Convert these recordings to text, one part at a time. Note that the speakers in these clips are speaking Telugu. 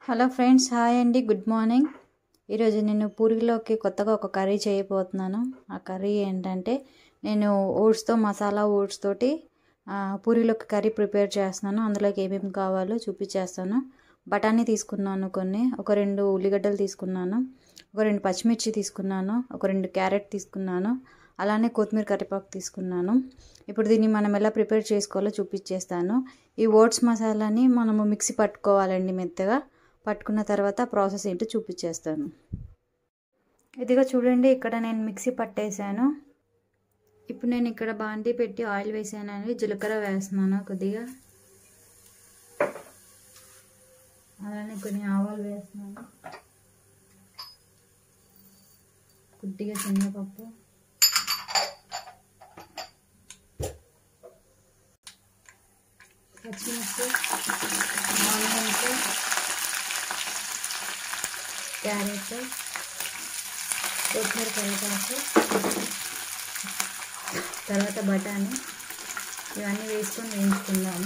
హలో ఫ్రెండ్స్, హాయ్ అండి, గుడ్ మార్నింగ్. ఈరోజు నేను పూరీలోకి కొత్తగా ఒక కర్రీ చేయబోతున్నాను. ఆ కర్రీ ఏంటంటే నేను ఓట్స్తో మసాలా ఓట్స్ తోటి పూరీలోకి కర్రీ ప్రిపేర్ చేస్తున్నాను. అందులోకి ఏమేమి కావాలో చూపించేస్తాను. బఠానీ తీసుకున్నాను, ఒక 2 ఉల్లిగడ్డలు తీసుకున్నాను, ఒక 2 పచ్చిమిర్చి తీసుకున్నాను, ఒక 2 క్యారెట్ తీసుకున్నాను, అలానే కొత్తిమీర కరివేపాకు తీసుకున్నాను. ఇప్పుడు దీన్ని మనం ఎలా ప్రిపేర్ చేసుకోవాలో చూపించేస్తాను. ఈ ఓట్స్ మసాలాని మనము మిక్సీ పట్టుకోవాలండి. మెత్తగా పట్టుకున్న తర్వాత ప్రాసెస్ ఏంటో చూపించేస్తాను. ఇదిగో చూడండి, ఇక్కడ నేను మిక్సీ పట్టేశాను. ఇప్పుడు నేను ఇక్కడ బాండీ పెట్టి ఆయిల్ వేసానండి. జీలకర్ర వేస్తున్నాను కొద్దిగా, అలానే కొన్ని ఆవాలు వేస్తున్నాను, కొద్దిగా శనగపప్పు, పచ్చిమిర్చి, ఆనియన్స్, క్యారెట్, కొత్తిమీర కరివేపాకు, తర్వాత బఠానీ ఇవన్నీ వేసుకొని వేయించుకుందాము.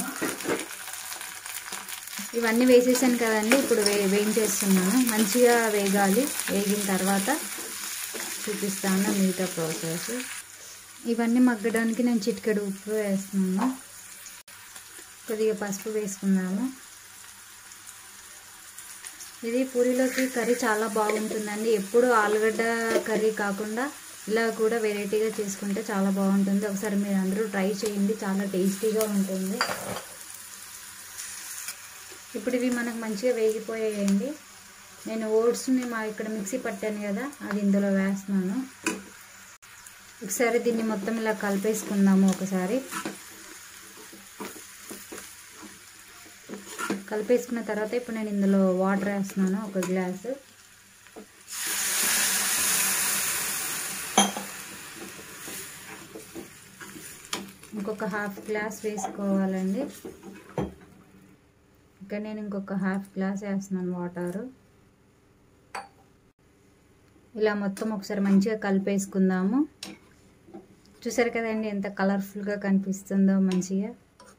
ఇవన్నీ వేసేసాను కదండి. ఇప్పుడు వేయించేస్తున్నాను. మంచిగా వేగాలి. వేగిన తర్వాత చూపిస్తాను మిగతా ప్రాసెస్. ఇవన్నీ మగ్గడానికి నేను చిటికెడు ఉప్పు వేస్తున్నాను, కొద్దిగా పసుపు వేసుకున్నాము. ఇది పూరీలోకి కర్రీ చాలా బాగుంటుందండి. ఎప్పుడు ఆలుగడ్డ కర్రీ కాకుండా ఇలా కూడా వెరైటీగా చేసుకుంటే చాలా బాగుంటుంది. ఒకసారి మీరు అందరూ ట్రై చేయండి, చాలా టేస్టీగా ఉంటుంది. ఇప్పుడు ఇవి మనకు మంచిగా వేగిపోయాయండి. నేను ఓట్స్ని ఇక్కడ మిక్సీ పట్టాను కదా, అది ఇందులో వేస్తున్నాను. ఒకసారి దీన్ని మొత్తం ఇలా కలిపేసుకుందాము. కలిపేసుకున్న తర్వాత ఇప్పుడు నేను ఇందులో వాటర్ వేస్తున్నాను, ఒక గ్లాసు. ఇంకొక హాఫ్ గ్లాస్ వేసుకోవాలండి. ఇక్కడ నేను ఇంకొక హాఫ్ గ్లాస్ వేస్తున్నాను వాటరు. ఇలా మొత్తం ఒకసారి మంచిగా కలిపేసుకుందాము. చూసారు కదండి ఎంత కలర్ఫుల్గా కనిపిస్తుందో మంచిగా.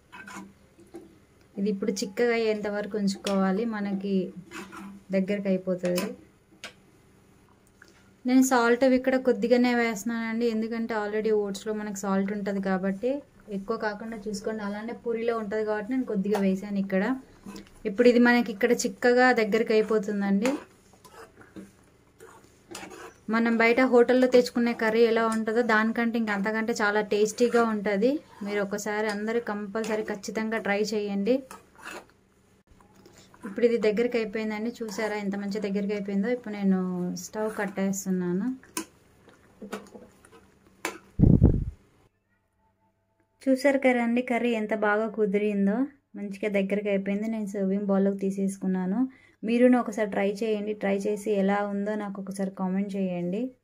ఇది ఇప్పుడు చిక్కగా అయ్యేంత వరకు ఉంచుకోవాలి, మనకి దగ్గరకు అయిపోతుంది. నేను సాల్ట్ అవి ఇక్కడ కొద్దిగానే వేస్తున్నానండి, ఎందుకంటే ఆల్రెడీ ఓట్స్లో మనకి సాల్ట్ ఉంటుంది కాబట్టి ఎక్కువ కాకుండా చూసుకోండి. అలానే పూరీలో ఉంటుంది కాబట్టి నేను కొద్దిగా వేసాను ఇక్కడ. ఇప్పుడు ఇది మనకి ఇక్కడ చిక్కగా దగ్గరికి అయిపోతుందండి. మనం బయట హోటల్లో తెచ్చుకునే కర్రీ ఎలా ఉంటుందో దానికంటే అంతకంటే చాలా టేస్టీగా ఉంటుంది. మీరు ఒకసారి అందరూ కంపల్సరీ ఖచ్చితంగా ట్రై చేయండి. ఇప్పుడు ఇది దగ్గరికి అయిపోయిందండి. చూసారా ఎంత మంచి దగ్గరికి అయిపోయిందో. ఇప్పుడు నేను స్టవ్ కట్టేస్తున్నాను. చూసారు కదండి కర్రీ ఎంత బాగా కుదిరిందో, మంచిగా దగ్గరికి అయిపోయింది. నేను సర్వింగ్ బౌల్లోకి తీసేసుకున్నాను. మీరును ఒకసారి ట్రై చేయండి. ట్రై చేసి ఎలా ఉందో నాకు ఒకసారి కామెంట్ చేయండి.